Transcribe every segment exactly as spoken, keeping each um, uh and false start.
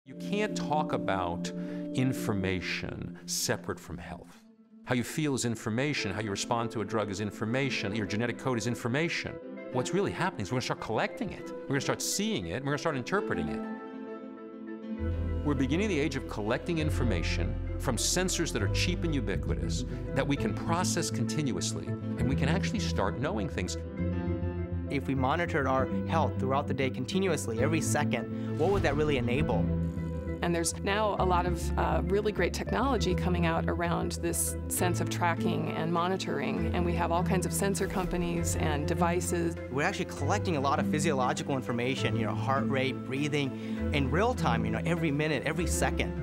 You can't talk about information separate from health. How you feel is information, how you respond to a drug is information, your genetic code is information. What's really happening is we're gonna start collecting it, we're gonna start seeing it, we're gonna start interpreting it. We're beginning the age of collecting information from sensors that are cheap and ubiquitous, that we can process continuously, and we can actually start knowing things. If we monitored our health throughout the day continuously, every second, what would that really enable? And there's now a lot of uh, really great technology coming out around this sense of tracking and monitoring, and we have all kinds of sensor companies and devices. We're actually collecting a lot of physiological information, you know, heart rate, breathing, in real time, you know, every minute, every second.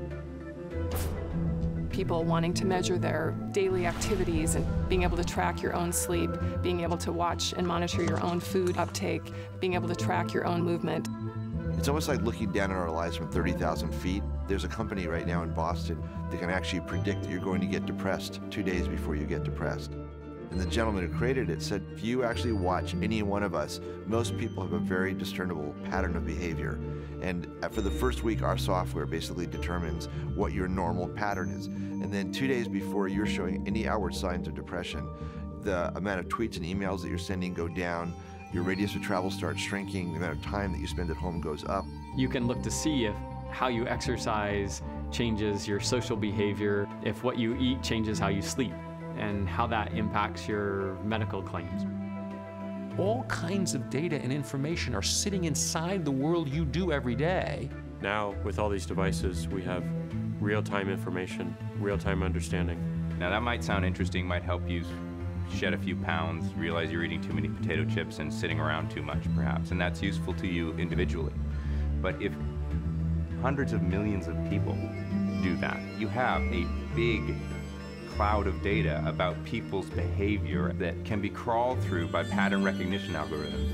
People wanting to measure their daily activities and being able to track your own sleep, being able to watch and monitor your own food uptake, being able to track your own movement. It's almost like looking down on our lives from thirty thousand feet. There's a company right now in Boston that can actually predict that you're going to get depressed two days before you get depressed. And the gentleman who created it said, if you actually watch any one of us, most people have a very discernible pattern of behavior. And for the first week, our software basically determines what your normal pattern is. And then two days before you're showing any outward signs of depression, the amount of tweets and emails that you're sending go down, your radius of travel starts shrinking, the amount of time that you spend at home goes up. You can look to see if how you exercise changes your social behavior, if what you eat changes how you sleep, and how that impacts your medical claims. All kinds of data and information are sitting inside the world you do every day. Now, with all these devices, we have real-time information, real-time understanding. Now that might sound interesting, might help you shed a few pounds, realize you're eating too many potato chips and sitting around too much perhaps, and that's useful to you individually. But if hundreds of millions of people do that, you have a big cloud of data about people's behavior that can be crawled through by pattern recognition algorithms.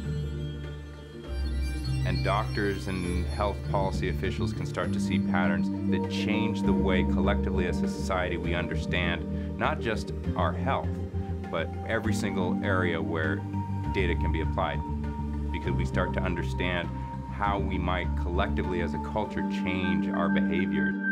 And doctors and health policy officials can start to see patterns that change the way collectively as a society we understand not just our health, but every single area where data can be applied, because we start to understand how we might collectively as a culture change our behaviors.